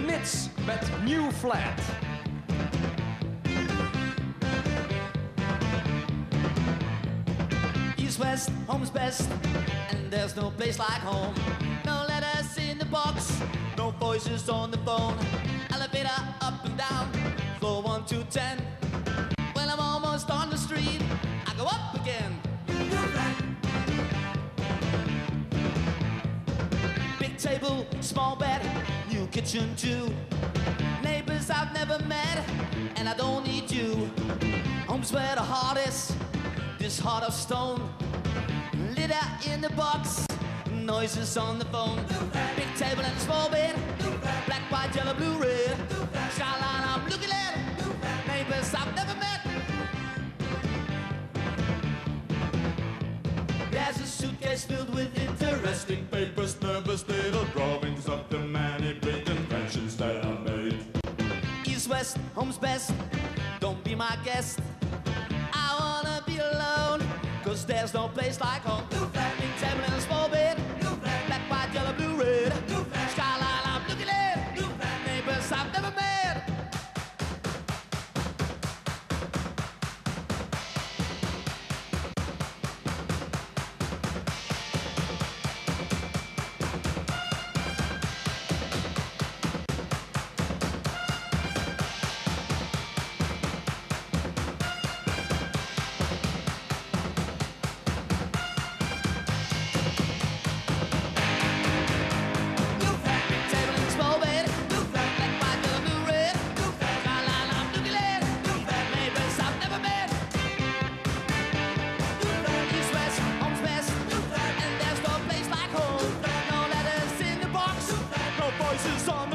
Nits met New Flat. East, west, home's best, and there's no place like home. No letters in the box, no voices on the phone. Elevator up and down, floor 1 to 10. When I'm almost on the street, I go up again. Big table, small bed, new kitchen too. Neighbors I've never met, and I don't need you. Home's where the heart is, this heart of stone. Litter in the box, noises on the phone. Big table and a small bed, black, white, yellow, blue, red. Skyline I'm looking at, neighbors I've never met. There's a suitcase filled with interesting papers, nervous little drawings of the many big inventions that I made. East, west, home's best, don't be my guest. I wanna be alone, cause there's no place like home. Big table and a small bed, black, white, yellow, blue, red. Skyline I'm looking at, neighbors I've never met. Voices on